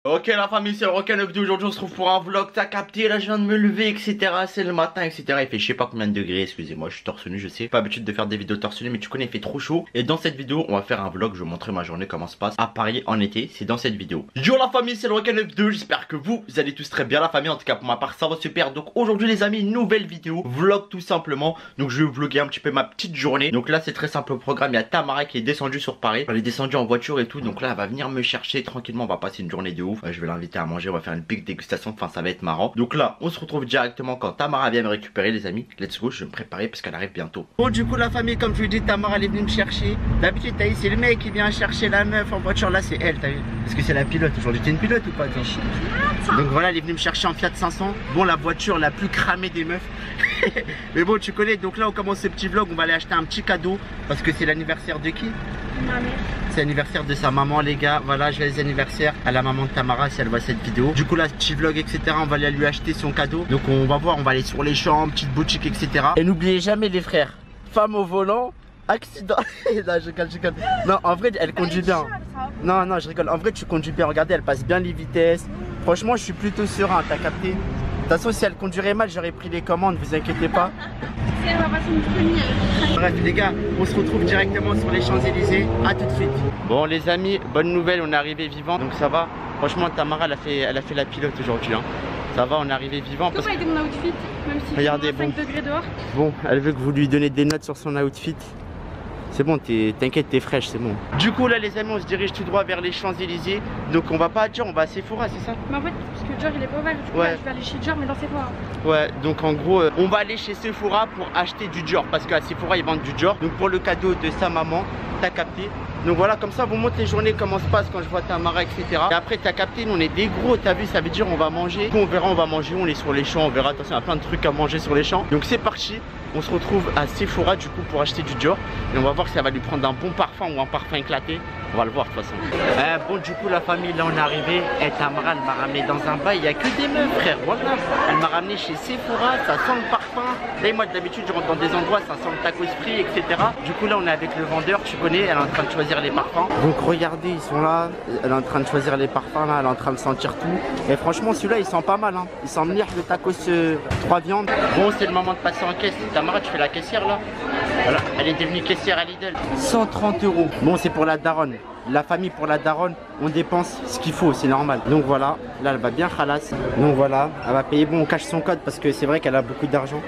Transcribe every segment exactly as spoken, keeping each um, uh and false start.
Ok la famille, c'est le Rock neuf deux. Aujourd'hui on se trouve pour un vlog. T'as capté, là je viens de me lever, etc. C'est le matin, etc. Il fait je sais pas combien de degrés, excusez-moi, je suis torse nu, je sais. Pas l'habitude de faire des vidéos torse nu, mais tu connais, il fait trop chaud. Et dans cette vidéo on va faire un vlog, je vais vous montrer ma journée, comment se passe à Paris en été. C'est dans cette vidéo. Yo la famille, c'est le Rock neuf deux. J'espère que vous, vous allez tous très bien la famille. En tout cas pour ma part ça va super. Donc aujourd'hui les amis, nouvelle vidéo, vlog tout simplement. Donc je vais vlogger un petit peu ma petite journée. Donc là c'est très simple le programme. Il y a Tamara qui est descendue sur Paris. Elle est descendue en voiture et tout. Donc là elle va venir me chercher tranquillement. On va passer une journée de ouf. Je vais l'inviter à manger, on va faire une big dégustation, enfin ça va être marrant. Donc là on se retrouve directement quand Tamara vient me récupérer les amis. Let's go, je vais me préparer parce qu'elle arrive bientôt. Bon du coup la famille, comme je vous dis, Tamara elle est venue me chercher. D'habitude t'as vu c'est le mec qui vient chercher la meuf en voiture, là c'est elle, t'as vu. Parce que c'est la pilote, aujourd'hui t'es une pilote ou pas toi? Donc voilà, elle est venue me chercher en Fiat cinq cents. Bon, la voiture la plus cramée des meufs. Mais bon tu connais, donc là on commence ce petit vlog. On va aller acheter un petit cadeau parce que c'est l'anniversaire de qui? Ma mère. C'est l'anniversaire de sa maman les gars. Voilà, je vais les anniversaires à la maman de Tamara si elle voit cette vidéo. Du coup là petit vlog etc, on va aller lui acheter son cadeau. Donc on va voir, on va aller sur les champs, petite boutique etc. Et n'oubliez jamais les frères, femme au volant, accident. Là je rigole, je rigole. Non en vrai elle conduit bien. Non non je rigole, en vrai tu conduis bien. Regardez, elle passe bien les vitesses. Franchement je suis plutôt serein, t'as capté? De toute façon si elle conduirait mal j'aurais pris les commandes, vous inquiétez pas. Elle va passer une première. Bref les gars, on se retrouve directement sur les Champs-Élysées. A tout de suite. Bon les amis, bonne nouvelle, on est arrivé vivant, donc ça va. Franchement Tamara elle a fait, elle a fait la pilote aujourd'hui hein. Ça va, on est arrivé vivant. Parce que mon outfit, même si regardez, il fait bon. cinq degrés dehors. Bon, elle veut que vous lui donnez des notes sur son outfit. C'est bon, t'inquiète, t'es fraîche, c'est bon. Du coup là les amis, on se dirige tout droit vers les Champs-Élysées. Donc on va pas à Dior, on va à Sephora, c'est ça? Mais en fait, parce que Dior il est pas ouvert, du coup ouais. là, je vais aller chez Dior mais dans Sephora. Ouais, donc en gros, euh, on va aller chez Sephora pour acheter du Dior. Parce qu'à Sephora ils vendent du Dior. Donc pour le cadeau de sa maman, t'as capté. Donc voilà, comme ça vous montre les journées, comment se passe quand je vois Tamara, et cetera. Et après t'as capté, nous on est des gros, t'as vu, ça veut dire on va manger. Du coup, on verra, on va manger, on est sur les champs, on verra, attention, il y a plein de trucs à manger sur les champs. Donc c'est parti, on se retrouve à Sephora du coup pour acheter du Dior. Et on va voir si ça va lui prendre un bon parfum ou un parfum éclaté. On va le voir de toute façon. Euh, bon du coup la famille, là on est arrivé. Et Tamara elle m'a ramené dans un bail, il n'y a que des meufs frère, voilà. Elle m'a ramené chez Sephora, ça sent le parfum. Là moi d'habitude je rentre dans des endroits, ça sent le tacos frit, et cetera. Du coup là on est avec le vendeur, tu connais, elle est en train de choisir les parfums. Donc regardez, ils sont là, elle est en train de choisir les parfums là, elle est en train de sentir tout. Et franchement celui-là il sent pas mal hein. Il sent venir le tacos euh, trois viandes. Bon c'est le moment de passer en caisse. Tamara tu fais la caissière là. Voilà, elle est devenue caissière à Lidl. cent trente euros. Bon c'est pour la daronne. La famille pour la daronne, on dépense ce qu'il faut, c'est normal. Donc voilà, là elle va bien khalas. Donc voilà, elle va payer. Bon on cache son code parce que c'est vrai qu'elle a beaucoup d'argent.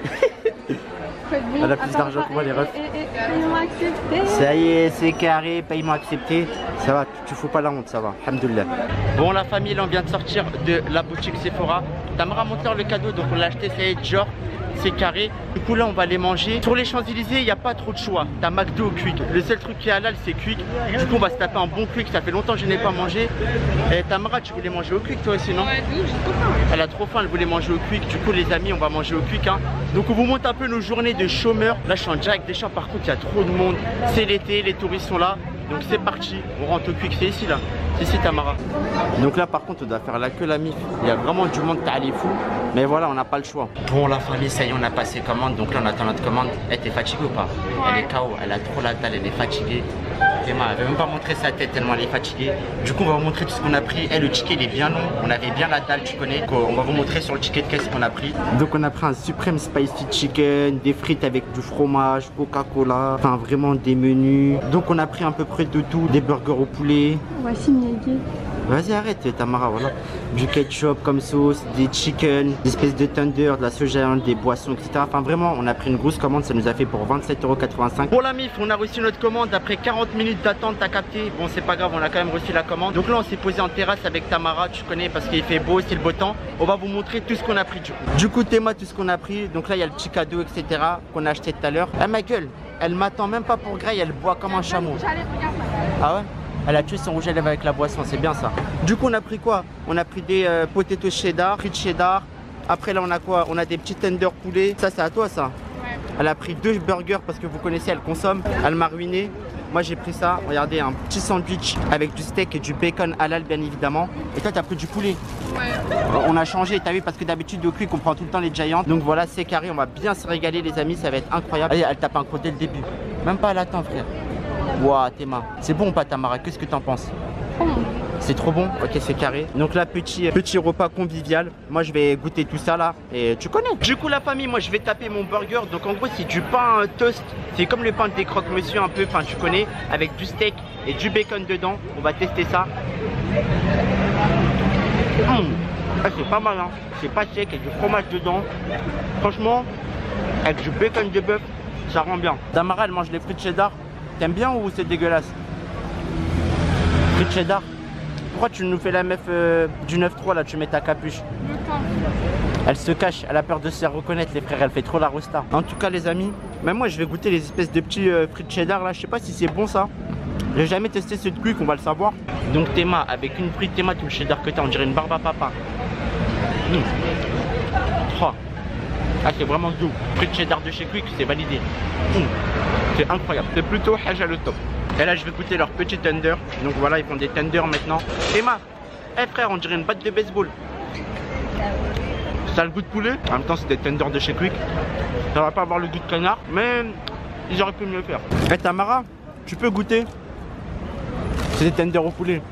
Elle a plus d'argent que moi les refs. Ça y est, c'est carré, paiement accepté. Ça va, tu fous pas la honte, ça va, alhamdoulilah. Bon la famille, là on vient de sortir de la boutique Sephora. Tamara monte le cadeau, donc on l'a acheté, ça y est, Dior. C'est carré. Du coup là on va aller manger. Sur les Champs-Élysées il n'y a pas trop de choix. T'as McDo ou Quick. Le seul truc qui est halal c'est Quick. Du coup on va se taper un bon Quick. Ça fait longtemps que je n'ai pas mangé. Et Tamara tu voulais manger au Quick toi aussi non? Ouais, j'ai trop faim. Elle a trop faim, elle voulait manger au Quick. Du coup les amis on va manger au Quick hein. Donc on vous montre un peu nos journées de chômeurs. Là je suis en direct des champs, par contre il y a trop de monde. C'est l'été, les touristes sont là. Donc c'est parti, on rentre au Quick, c'est ici là. C'est ici Tamara. Donc là par contre on doit faire la queue la mif. Il y a vraiment du monde, t'as les fous. Mais voilà, on n'a pas le choix. Bon la famille, ça y est, on a passé commande. Donc là on attend notre commande. Elle était fatiguée ou pas? Ouais. Elle est K O, elle a trop la dalle, elle est fatiguée. Théma, elle veut même pas montrer sa tête tellement elle est fatiguée. Du coup on va vous montrer tout ce qu'on a pris. Et le ticket il est bien long, on avait bien la dalle, tu connais. Donc, on va vous montrer sur le ticket de caisse ce qu'on a pris. Donc on a pris un suprême spicy chicken, des frites avec du fromage, Coca-Cola, enfin vraiment des menus. Donc on a pris à peu près de tout, des burgers au poulet. Voici Niagé. Vas-y arrête Tamara, voilà. Du ketchup comme sauce, des chicken, des espèces de thunder, de la soja, des boissons, et cetera. Enfin vraiment, on a pris une grosse commande, ça nous a fait pour vingt-sept euros quatre-vingt-cinq. Pour la mif, on a reçu notre commande après quarante minutes d'attente, t'as capté. Bon c'est pas grave, on a quand même reçu la commande. Donc là on s'est posé en terrasse avec Tamara, tu connais, parce qu'il fait beau, c'est le beau temps. On va vous montrer tout ce qu'on a pris du coup. Du coup Théma, tout ce qu'on a pris. Donc là il y a le petit cadeau, et cetera qu'on a acheté tout à l'heure. Ah ma gueule, elle m'attend même pas pour graille, elle boit comme un chameau. Ah ouais? Elle a tué son rouge à lèvres avec la boisson, c'est bien ça. Du coup on a pris quoi? On a pris des euh, potatoes cheddar, frites cheddar. Après là on a quoi? On a des petits tenders poulet. Ça c'est à toi ça? Ouais. Elle a pris deux burgers parce que vous connaissez, elle consomme. Elle m'a ruiné. Moi j'ai pris ça, regardez, un petit sandwich avec du steak et du bacon halal bien évidemment. Et toi t'as pris du poulet? Ouais. On a changé, t'as vu, parce que d'habitude au Quick on prend tout le temps les Giants. Donc voilà, c'est carré, on va bien se régaler les amis, ça va être incroyable. Allez, elle tape un croc dès le début. Même pas à l'attente frère. Ouah Théma, c'est bon ou pas Tamara? Qu'est-ce que t'en penses? Bon. C'est trop bon. Ok, c'est carré. Donc là, petit, petit repas convivial. Moi, je vais goûter tout ça là. Et tu connais. Du coup, la famille, moi, je vais taper mon burger. Donc en gros, c'est du pain euh, toast. C'est comme le pain des croque-monsieur un peu. Enfin, tu connais. Avec du steak et du bacon dedans. On va tester ça. Mmh. Ah, c'est pas mal, hein. C'est pas sec, il y a du fromage dedans. Franchement, avec du bacon de bœuf, ça rend bien. Tamara, elle mange les frites cheddar. T'aimes bien ou c'est dégueulasse? Frites cheddar. Pourquoi tu nous fais la meuf euh, du neuf trois là? Tu mets ta capuche. Elle se cache, elle a peur de se faire reconnaître, les frères. Elle fait trop la rosta. En tout cas, les amis, même moi, je vais goûter les espèces de petits euh, frites cheddar là. Je sais pas si c'est bon ça. J'ai jamais testé ce truc, on va le savoir. Donc Théma, avec une frite Théma, tout le cheddar que t'as, on dirait une barbe à papa. Mmh. Oh. Ah, c'est vraiment doux. Frite cheddar de chez Quick, c'est validé. Mmh. C'est incroyable. C'est plutôt haja le top. Et là, je vais goûter leur petit tender. Donc voilà, ils font des tenders maintenant. Théma, hé hey, frère, on dirait une batte de baseball. Ça a le goût de poulet. En même temps, c'est des tenders de chez Quick. Ça va pas avoir le goût de canard, mais ils auraient pu mieux faire. Hé hey, Tamara, tu peux goûter? C'est des tenders au poulet.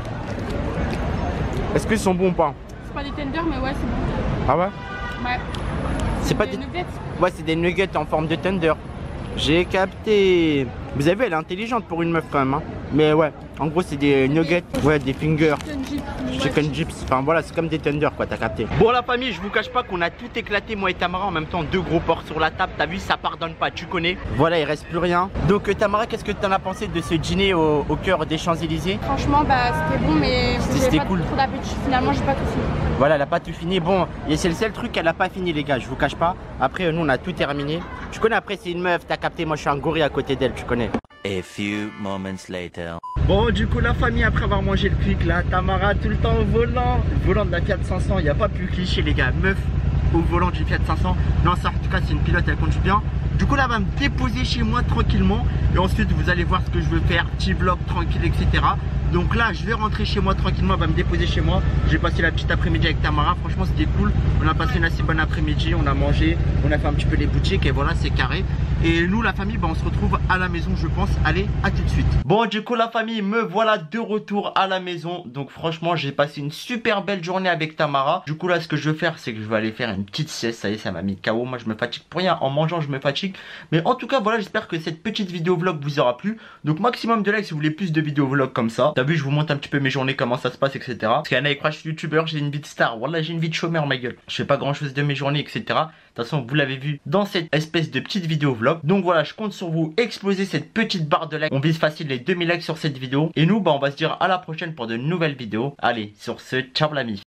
Est-ce qu'ils sont bons ou pas? C'est pas des tenders, mais ouais, c'est bon. Ah ouais? Ouais. C'est pas des des nuggets. Ouais, c'est des nuggets en forme de tender. J'ai capté. Vous avez vu, elle est intelligente pour une meuf quand même. Hein. Mais ouais, en gros, c'est des nuggets. Ouais, des fingers. Chicken chips. Chicken chips. Enfin voilà, c'est comme des tenders quoi, t'as capté. Bon, la famille, je vous cache pas qu'on a tout éclaté, moi et Tamara, en même temps. Deux gros porcs sur la table. T'as vu, ça pardonne pas, tu connais. Voilà, il reste plus rien. Donc, euh, Tamara, qu'est-ce que t'en as pensé de ce dîner au, au cœur des Champs-Élysées? Franchement, bah c'était bon, mais c'était pas cool. trop d'appétit. Finalement, j'ai pas tout fini. Voilà, elle a pas tout fini. Bon, et c'est le seul truc qu'elle a pas fini, les gars, je vous cache pas. Après, nous, on a tout terminé. Tu connais, après, c'est une meuf, t'as capté. Moi, je suis un gorille à côté d'elle, tu connais. A few moments later. Bon, du coup, la famille, après avoir mangé le Quick, là, Tamara, tout le temps au volant. Le volant de la Fiat cinq cents, il n'y a pas plus cliché, les gars. Meuf au volant du Fiat cinq cents. Non, ça, en tout cas, c'est une pilote, elle conduit bien. Du coup, là, elle va me déposer chez moi tranquillement. Et ensuite, vous allez voir ce que je veux faire. Petit vlog tranquille, et cetera. Donc là, je vais rentrer chez moi tranquillement. Elle va me déposer chez moi. J'ai passé la petite après-midi avec Tamara. Franchement, c'était cool. On a passé une assez bonne après-midi. On a mangé. On a fait un petit peu les boutiques. Et voilà, c'est carré. Et nous, la famille, bah, on se retrouve à la maison, je pense. Allez, à tout de suite. Bon, du coup, la famille, me voilà de retour à la maison. Donc, franchement, j'ai passé une super belle journée avec Tamara. Du coup, là, ce que je veux faire, c'est que je vais aller faire une petite sieste. Ça y est, ça m'a mis K O. Moi, je me fatigue pour rien. En mangeant, je me fatigue. Mais en tout cas, voilà, j'espère que cette petite vidéo vlog vous aura plu. Donc, maximum de likes si vous voulez plus de vidéos vlog comme ça. T'as vu, je vous montre un petit peu mes journées, comment ça se passe, et cetera. Parce qu'il y en a qui croient que je suis youtubeur, j'ai une vie de star. Voilà, j'ai une vie de chômeur, ma gueule. Je fais pas grand chose de mes journées, et cetera. De toute façon, vous l'avez vu dans cette espèce de petite vidéo vlog. Donc voilà, je compte sur vous, exploser cette petite barre de likes. On vise facile les deux mille likes sur cette vidéo. Et nous, bah, on va se dire à la prochaine pour de nouvelles vidéos. Allez, sur ce, ciao l'ami.